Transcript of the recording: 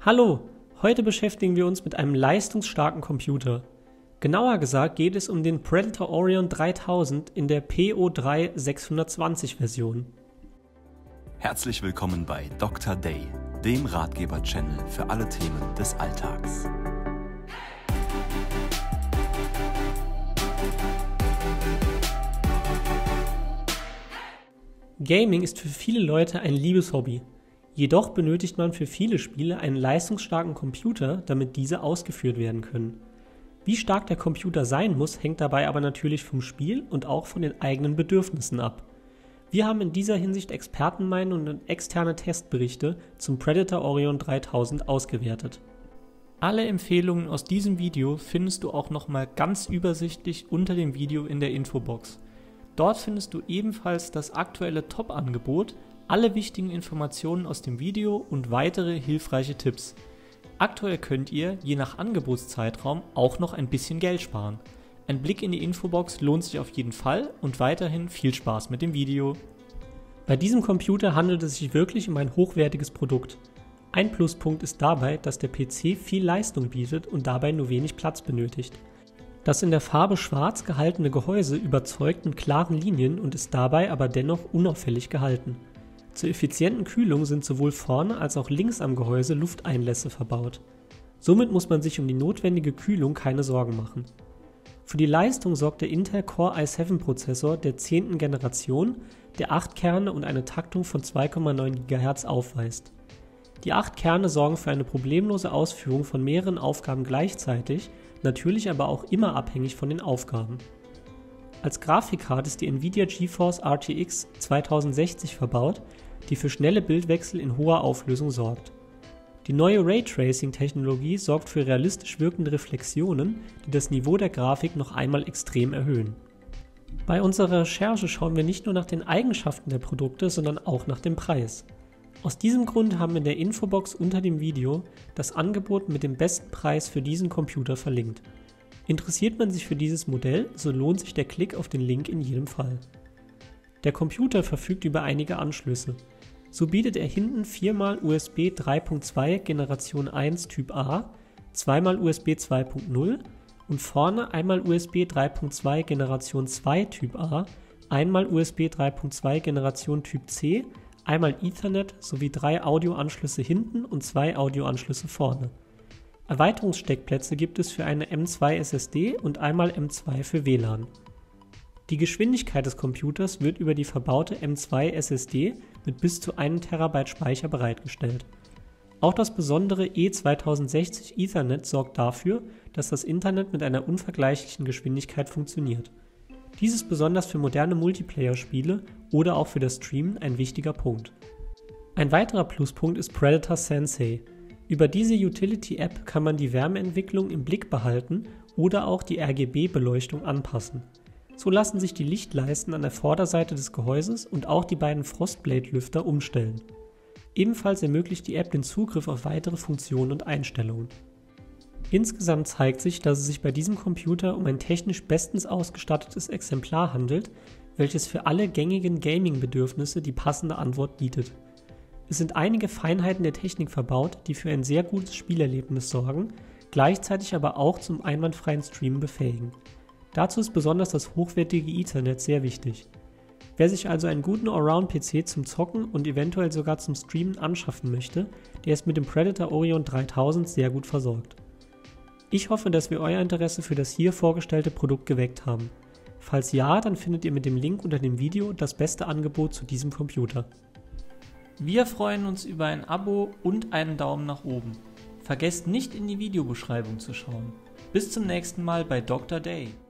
Hallo, heute beschäftigen wir uns mit einem leistungsstarken Computer. Genauer gesagt geht es um den Predator Orion 3000 in der PO3 620 Version. Herzlich willkommen bei Dr. Day, dem Ratgeber-Channel für alle Themen des Alltags. Gaming ist für viele Leute ein Liebeshobby. Jedoch benötigt man für viele Spiele einen leistungsstarken Computer, damit diese ausgeführt werden können. Wie stark der Computer sein muss, hängt dabei aber natürlich vom Spiel und auch von den eigenen Bedürfnissen ab. Wir haben in dieser Hinsicht Expertenmeinungen und externe Testberichte zum Predator Orion 3000 ausgewertet. Alle Empfehlungen aus diesem Video findest du auch nochmal ganz übersichtlich unter dem Video in der Infobox. Dort findest du ebenfalls das aktuelle Top-Angebot, alle wichtigen Informationen aus dem Video und weitere hilfreiche Tipps. Aktuell könnt ihr, je nach Angebotszeitraum, auch noch ein bisschen Geld sparen. Ein Blick in die Infobox lohnt sich auf jeden Fall und weiterhin viel Spaß mit dem Video. Bei diesem Computer handelt es sich wirklich um ein hochwertiges Produkt. Ein Pluspunkt ist dabei, dass der PC viel Leistung bietet und dabei nur wenig Platz benötigt. Das in der Farbe schwarz gehaltene Gehäuse überzeugt mit klaren Linien und ist dabei aber dennoch unauffällig gehalten. Zur effizienten Kühlung sind sowohl vorne als auch links am Gehäuse Lufteinlässe verbaut. Somit muss man sich um die notwendige Kühlung keine Sorgen machen. Für die Leistung sorgt der Intel Core i7 Prozessor der 10. Generation, der 8 Kerne und eine Taktung von 2,9 GHz aufweist. Die 8 Kerne sorgen für eine problemlose Ausführung von mehreren Aufgaben gleichzeitig, natürlich aber auch immer abhängig von den Aufgaben. Als Grafikkarte ist die Nvidia GeForce RTX 2060 verbaut, die für schnelle Bildwechsel in hoher Auflösung sorgt. Die neue Raytracing-Technologie sorgt für realistisch wirkende Reflexionen, die das Niveau der Grafik noch einmal extrem erhöhen. Bei unserer Recherche schauen wir nicht nur nach den Eigenschaften der Produkte, sondern auch nach dem Preis. Aus diesem Grund haben wir in der Infobox unter dem Video das Angebot mit dem besten Preis für diesen Computer verlinkt. Interessiert man sich für dieses Modell, so lohnt sich der Klick auf den Link in jedem Fall. Der Computer verfügt über einige Anschlüsse. So bietet er hinten 4x USB 3.2 Generation 1 Typ A, 2x USB 2.0 und vorne einmal USB 3.2 Generation 2 Typ A, einmal USB 3.2 Generation Typ C, einmal Ethernet sowie 3 Audioanschlüsse hinten und 2 Audioanschlüsse vorne. Erweiterungssteckplätze gibt es für eine M2 SSD und einmal M2 für WLAN. Die Geschwindigkeit des Computers wird über die verbaute M2 SSD mit bis zu 1 TB Speicher bereitgestellt. Auch das besondere E2060 Ethernet sorgt dafür, dass das Internet mit einer unvergleichlichen Geschwindigkeit funktioniert. Dies ist besonders für moderne Multiplayer-Spiele oder auch für das Streamen ein wichtiger Punkt. Ein weiterer Pluspunkt ist Predator Sensei. Über diese Utility-App kann man die Wärmeentwicklung im Blick behalten oder auch die RGB-Beleuchtung anpassen. So lassen sich die Lichtleisten an der Vorderseite des Gehäuses und auch die beiden Frostblade-Lüfter umstellen. Ebenfalls ermöglicht die App den Zugriff auf weitere Funktionen und Einstellungen. Insgesamt zeigt sich, dass es sich bei diesem Computer um ein technisch bestens ausgestattetes Exemplar handelt, welches für alle gängigen Gaming-Bedürfnisse die passende Antwort bietet. Es sind einige Feinheiten der Technik verbaut, die für ein sehr gutes Spielerlebnis sorgen, gleichzeitig aber auch zum einwandfreien Streamen befähigen. Dazu ist besonders das hochwertige Ethernet sehr wichtig. Wer sich also einen guten Allround-PC zum Zocken und eventuell sogar zum Streamen anschaffen möchte, der ist mit dem Predator Orion 3000 sehr gut versorgt. Ich hoffe, dass wir euer Interesse für das hier vorgestellte Produkt geweckt haben. Falls ja, dann findet ihr mit dem Link unter dem Video das beste Angebot zu diesem Computer. Wir freuen uns über ein Abo und einen Daumen nach oben. Vergesst nicht in die Videobeschreibung zu schauen. Bis zum nächsten Mal bei Dr. Day.